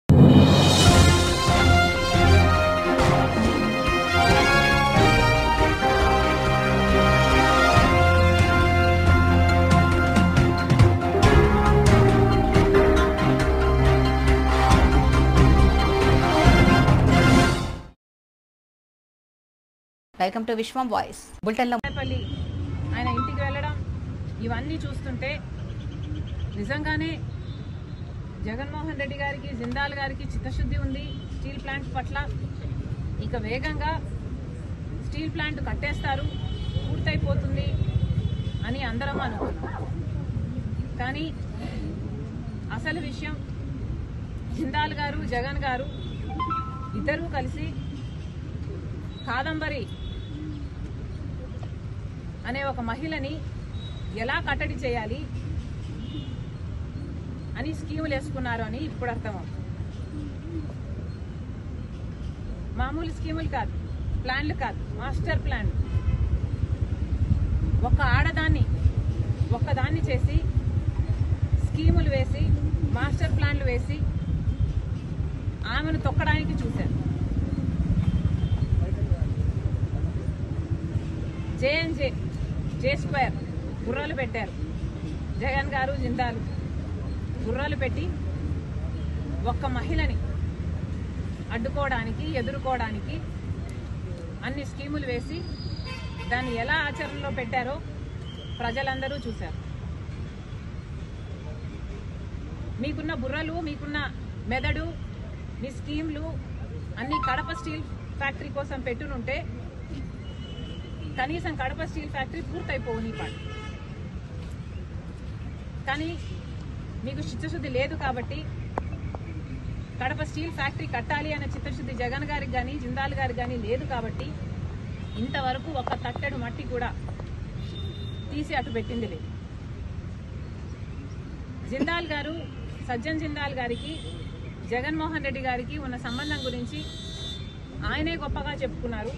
Welcome to Vishwam voice bulletin లో ఆయన ఇంటికి వెళ్ళడం ఇవన్నీ చూస్తుంటే నిజంగానే జగన్మోహన్ రెడ్డి గారికి జిందాల్ గారికి చిత్తశుద్ధి ఉంది స్టీల్ ప్లాంట్ పట్ల. ఇక వేగంగా స్టీల్ ప్లాంట్ కట్టేస్తారు, పూర్తయిపోతుంది అని అందరం అనుకున్నాం. కానీ అసలు విషయం జిందాల్ గారు జగన్ గారు ఇద్దరూ కలిసి కాదంబరి అనే ఒక మహిళని ఎలా కట్టడి చేయాలి అని స్కీములు వేసుకున్నారు అని ఇప్పుడు అర్థమవుతుంది. మామూలు స్కీములు కాదు, ప్లాన్లు కాదు, మాస్టర్ ప్లాన్. ఒక ఆడదాన్ని ఒక్కదాన్ని చేసి స్కీములు వేసి మాస్టర్ ప్లాన్లు వేసి ఆమెను తొక్కడానికి చూశారు. జేఎన్జే జే స్క్వేర్ గుర్రాలు పెట్టారు. జగన్ గారు జిందాలు గుర్రాలు పెట్టి ఒక్క మహిళని అడ్డుకోవడానికి ఎదుర్కోవడానికి అన్ని స్కీములు వేసి దాన్ని ఎలా ఆచరణలో పెట్టారో ప్రజలందరూ చూశారు. మీకున్న బుర్రలు, మీకున్న మెదడు, మీ స్కీమ్లు అన్ని కడప స్టీల్ ఫ్యాక్టరీ కోసం పెట్టునుంటే కనీసం కడప స్టీల్ ఫ్యాక్టరీ పూర్తయిపోవు నీ పాటు. కానీ మీకు చిత్తశుద్ధి లేదు కాబట్టి కడప స్టీల్ ఫ్యాక్టరీ కట్టాలి అనే చిత్తశుద్ధి జగన్ గారికి కానీ జిందాల్ గారికి కానీ లేదు కాబట్టి ఇంతవరకు ఒక తట్టెడు మట్టి కూడా తీసి అటు పెట్టింది లేదు. జిందాల్ గారు సజ్జన్ జిందాల్ గారికి జగన్మోహన్ రెడ్డి గారికి ఉన్న సంబంధం గురించి ఆయనే గొప్పగా చెప్పుకున్నారు.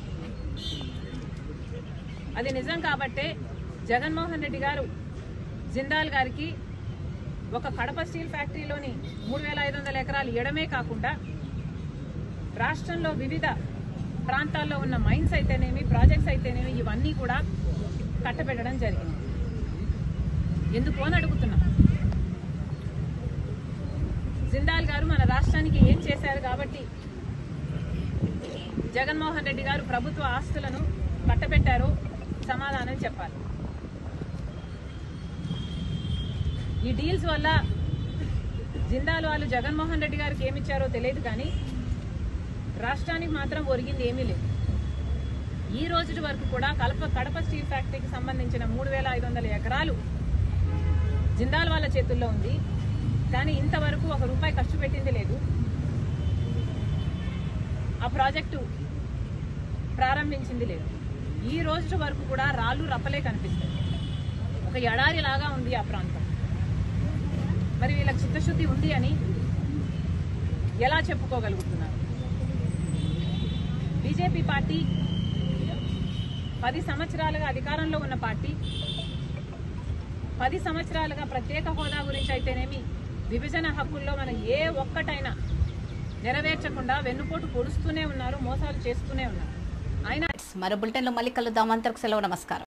అది నిజం కాబట్టే జగన్మోహన్ రెడ్డి గారు జిందాల్ గారికి ఒక కడప స్టీల్ ఫ్యాక్టరీలోని 3,500 ఎకరాలు ఇవ్వడమే కాకుండా రాష్ట్రంలో వివిధ ప్రాంతాల్లో ఉన్న మైన్స్ అయితేనేమి, ప్రాజెక్ట్స్ అయితేనేమి ఇవన్నీ కూడా కట్టబెట్టడం జరిగింది. ఎందుకు అని అడుగుతున్నాం. జిందాల్ గారు మన రాష్ట్రానికి ఏం చేశారు కాబట్టి జగన్మోహన్ రెడ్డి గారు ప్రభుత్వ ఆస్తులను కట్టబెట్టారో సమాధానం చెప్పాలి. ఈ డీల్స్ వల్ల జిందాల్ వాళ్ళు జగన్మోహన్ రెడ్డి గారికి ఏమిచ్చారో తెలియదు, కానీ రాష్ట్రానికి మాత్రం ఒరిగింది ఏమీ లేదు. ఈ రోజు వరకు కూడా కడప స్టీల్ ఫ్యాక్టరీకి సంబంధించిన 3,500 ఎకరాలు జిందాల్ వాళ్ళ చేతుల్లో ఉంది. కానీ ఇంతవరకు ₹1 ఖర్చు పెట్టింది లేదు. ఆ ప్రాజెక్టు ప్రారంభించింది లేదు. ఈ రోజు వరకు కూడా రాళ్ళు రప్పలే కనిపిస్తాయి. ఒక ఎడారి లాగా ఉంది ఆ ప్రాంతం. మరి వీళ్ళకి చిత్తశుద్ధి ఉంది అని ఎలా చెప్పుకోగలుగుతున్నారు? బీజేపీ పార్టీ 10 సంవత్సరాలుగా అధికారంలో ఉన్న పార్టీ, 10 సంవత్సరాలుగా ప్రత్యేక హోదా గురించి అయితేనేమి, విభజన హక్కుల్లో మనం ఏ ఒక్కటైనా నెరవేర్చకుండా వెన్నుపోటు పొడుస్తూనే ఉన్నారు, మోసాలు చేస్తూనే ఉన్నారు. అయినా మరో బులెటిన్ లో మళ్ళీ కలుద్దాం. అంతకు సెలవు, నమస్కారం.